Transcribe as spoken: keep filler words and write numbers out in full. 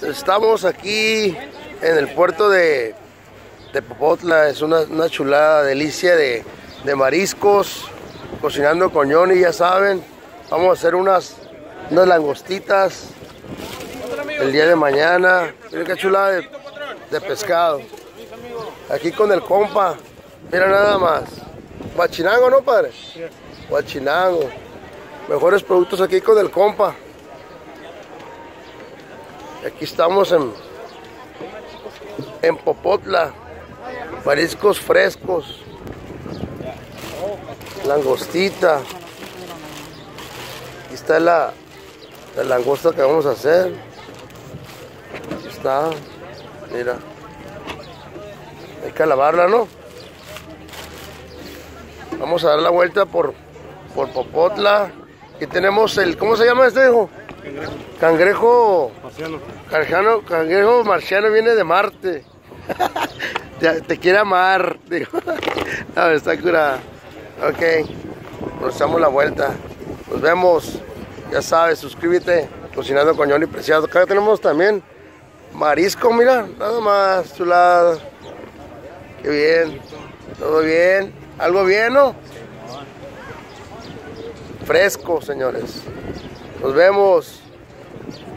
Estamos aquí en el puerto de, de Popotla. Es una, una chulada, delicia de, de mariscos, cocinando con Johnny, ya saben. Vamos a hacer unas, unas langostitas el día de mañana. Miren qué chulada de, de pescado. Aquí con el compa, mira nada más. Huachinango, ¿no, padre? Huachinango. Mejores productos aquí con el compa. Aquí estamos en, en Popotla. Mariscos frescos. Langostita. Aquí está la, la langosta que vamos a hacer. Aquí está. Mira. Hay que lavarla, ¿no? Vamos a dar la vuelta por, por Popotla. Aquí tenemos el... ¿Cómo se llama este, hijo? Cangrejo. Cangrejo marciano. Cangrejo, cangrejo marciano, viene de Marte. te, te quiere amar. Digo. No, está curada. Ok. Nos damos la vuelta. Nos vemos. Ya sabes, suscríbete. Cocinando con Johnny Preciado. Acá tenemos también marisco, mira. Nada más, chulada. Qué bien. Todo bien. ¿Algo bien, no? Fresco, señores. Nos vemos.